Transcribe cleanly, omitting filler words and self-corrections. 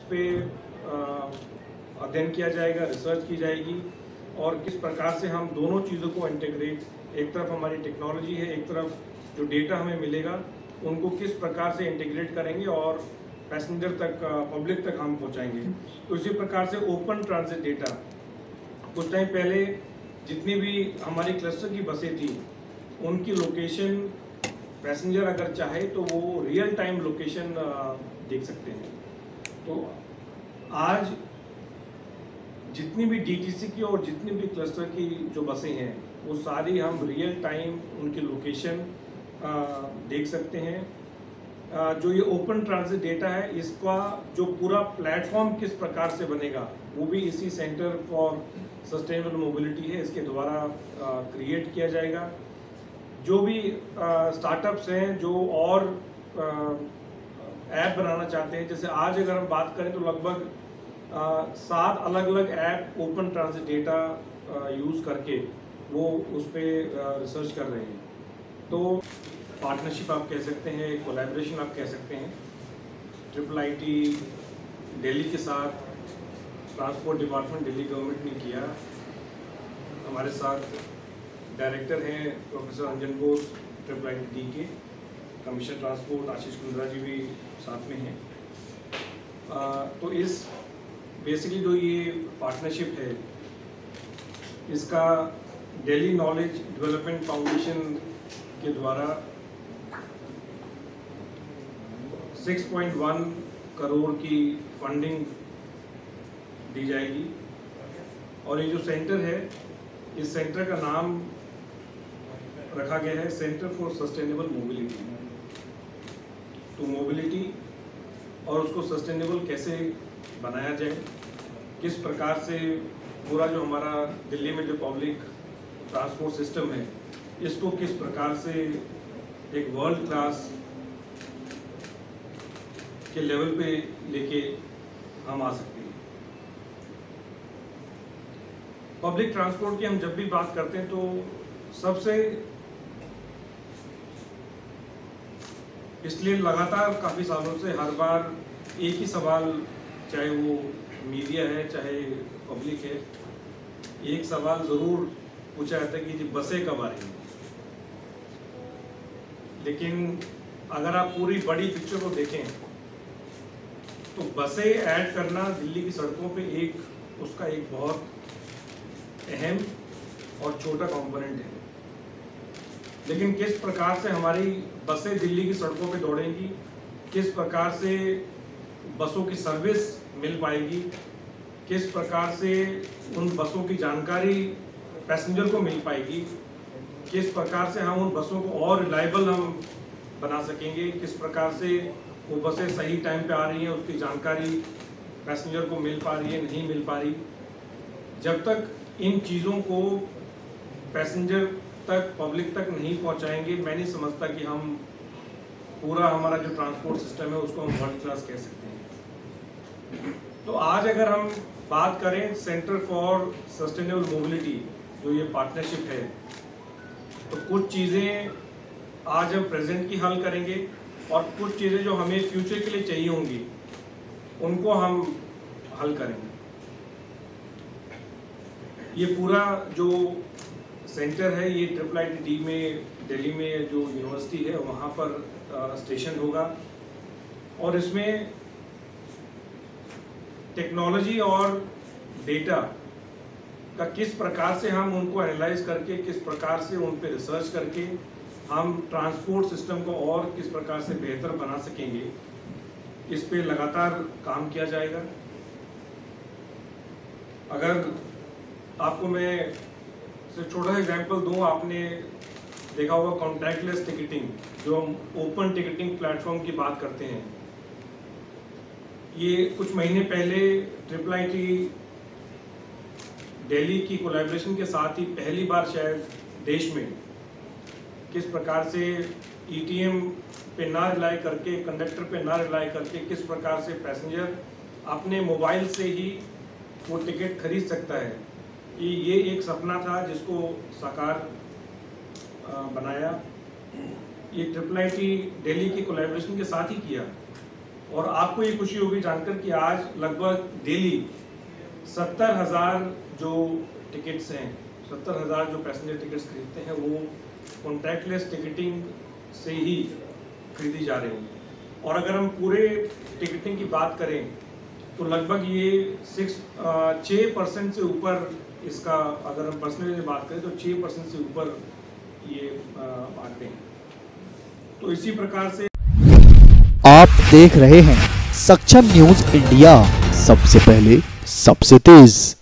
पे अध्ययन किया जाएगा, रिसर्च की जाएगी और किस प्रकार से हम दोनों चीज़ों को इंटीग्रेट, एक तरफ हमारी टेक्नोलॉजी है, एक तरफ जो डेटा हमें मिलेगा उनको किस प्रकार से इंटीग्रेट करेंगे और पैसेंजर तक, पब्लिक तक हम पहुंचाएंगे। तो इसी प्रकार से ओपन ट्रांजिट डेटा, कुछ टाइम पहले जितनी भी हमारी क्लस्टर की बसें थी उनकी लोकेशन पैसेंजर अगर चाहे तो वो रियल टाइम लोकेशन देख सकते हैं। तो आज जितनी भी डीटीसी की और जितनी भी क्लस्टर की जो बसें हैं वो सारी हम रियल टाइम उनकी लोकेशन देख सकते हैं। जो ये ओपन ट्रांजिट डेटा है इसका जो पूरा प्लेटफॉर्म किस प्रकार से बनेगा वो भी इसी सेंटर फॉर सस्टेनेबल मोबिलिटी है इसके द्वारा क्रिएट किया जाएगा। जो भी स्टार्टअप्स हैं जो और ऐप बनाना चाहते हैं, जैसे आज अगर हम बात करें तो लगभग 7 अलग अलग app open transit data use करके वो उस पर रिसर्च कर रहे हैं। तो पार्टनरशिप आप कह सकते हैं, कोलैबोरेशन आप कह सकते हैं, IIIT दिल्ली के साथ ट्रांसपोर्ट डिपार्टमेंट दिल्ली गवर्नमेंट ने किया। हमारे साथ डायरेक्टर हैं प्रोफेसर अंजन घोष IIIT के, कमिश्नर ट्रांसपोर्ट आशीष कुंद्रा जी भी साथ में हैं। तो इस बेसिकली जो ये पार्टनरशिप है इसका दिल्ली नॉलेज डेवलपमेंट फाउंडेशन के द्वारा 6.1 करोड़ की फंडिंग दी जाएगी। और ये जो सेंटर है इस सेंटर का नाम रखा गया है सेंटर फॉर सस्टेनेबल मोबिलिटी। तो मोबिलिटी और उसको सस्टेनेबल कैसे बनाया जाए, किस प्रकार से पूरा जो हमारा दिल्ली में जो पब्लिक ट्रांसपोर्ट सिस्टम है इसको किस प्रकार से एक वर्ल्ड क्लास के लेवल पे लेके हम आ सकते हैं। पब्लिक ट्रांसपोर्ट की हम जब भी बात करते हैं तो सबसे इसलिए लगातार काफ़ी सालों से हर बार एक ही सवाल, चाहे वो मीडिया है चाहे पब्लिक है, एक सवाल ज़रूर पूछा जाता है कि जी बसें कब आ रही हैं। लेकिन अगर आप पूरी बड़ी पिक्चर को देखें तो बसें ऐड करना दिल्ली की सड़कों पे उसका एक बहुत अहम और छोटा कंपोनेंट है। लेकिन किस प्रकार से हमारी बसें दिल्ली की सड़कों पे दौड़ेंगी, किस प्रकार से बसों की सर्विस मिल पाएगी, किस प्रकार से उन बसों की जानकारी पैसेंजर को मिल पाएगी, किस प्रकार से हम उन बसों को और रिलायबल हम बना सकेंगे, किस प्रकार से वो बसें सही टाइम पे आ रही हैं उसकी जानकारी पैसेंजर को मिल पा रही है, नहीं मिल पा रही। जब तक इन चीज़ों को पैसेंजर तक, पब्लिक तक नहीं पहुंचाएंगे, मैं नहीं समझता कि हम पूरा हमारा जो ट्रांसपोर्ट सिस्टम है उसको हम वर्ल्ड क्लास कह सकते हैं। तो आज अगर हम बात करें सेंटर फॉर सस्टेनेबल मोबिलिटी जो ये पार्टनरशिप है, तो कुछ चीज़ें आज हम प्रेजेंट की हल करेंगे और कुछ चीज़ें जो हमें फ्यूचर के लिए चाहिए होंगी उनको हम हल करेंगे। ये पूरा जो सेंटर है ये IIIT में दिल्ली में जो यूनिवर्सिटी है वहाँ पर स्टेशन होगा और इसमें टेक्नोलॉजी और डेटा का किस प्रकार से हम उनको एनालाइज करके, किस प्रकार से उन पे रिसर्च करके हम ट्रांसपोर्ट सिस्टम को और किस प्रकार से बेहतर बना सकेंगे, इस पे लगातार काम किया जाएगा। अगर आपको मैं सिर्फ छोटा सा एग्जांपल दूं, आपने देखा होगा कॉन्टैक्टलेस टिकटिंग, जो हम ओपन टिकटिंग प्लेटफॉर्म की बात करते हैं। ये कुछ महीने पहले IIIT दिल्ली की कोलैबोरेशन के साथ ही पहली बार शायद देश में किस प्रकार से ETM पे ना रिलाई करके, कंडक्टर पे ना रिलाई करके किस प्रकार से पैसेंजर अपने मोबाइल से ही वो टिकट खरीद सकता है। ये एक सपना था जिसको साकार बनाया। ये IIIT दिल्ली की कोलैबोरेशन के साथ ही किया और आपको ये खुशी होगी जानकर कि आज लगभग डेली 70,000 जो टिकट्स हैं, 70,000 जो पैसेंजर टिकट्स खरीदते हैं वो कॉन्टैक्टलेस टिकटिंग से ही खरीदी जा रही हैं। और अगर हम पूरे टिकटिंग की बात करें तो लगभग ये 6% से ऊपर इसका, अगर हम परसेंटेज बात करें तो 6% से ऊपर ये आंकड़े हैं। तो इसी प्रकार से आप देख रहे हैं सक्षम न्यूज इंडिया, सबसे पहले सबसे तेज।